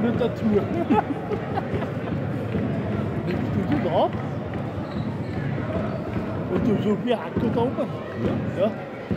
nicht dazu. Nimmst du das ab? Und du so wie Hacker da oben? Ja.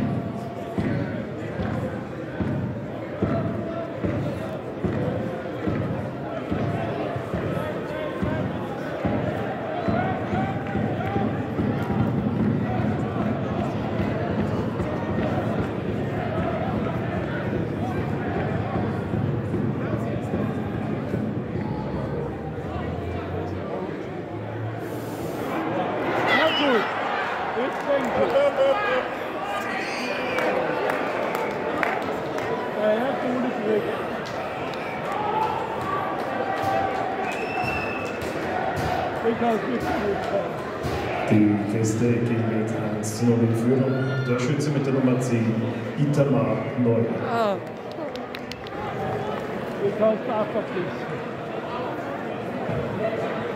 Die Gäste gehen mit 1:0 in Führung. Torschütze mit der Nummer 10, Itamar Neu. Ah. Du kannst auch vergessen.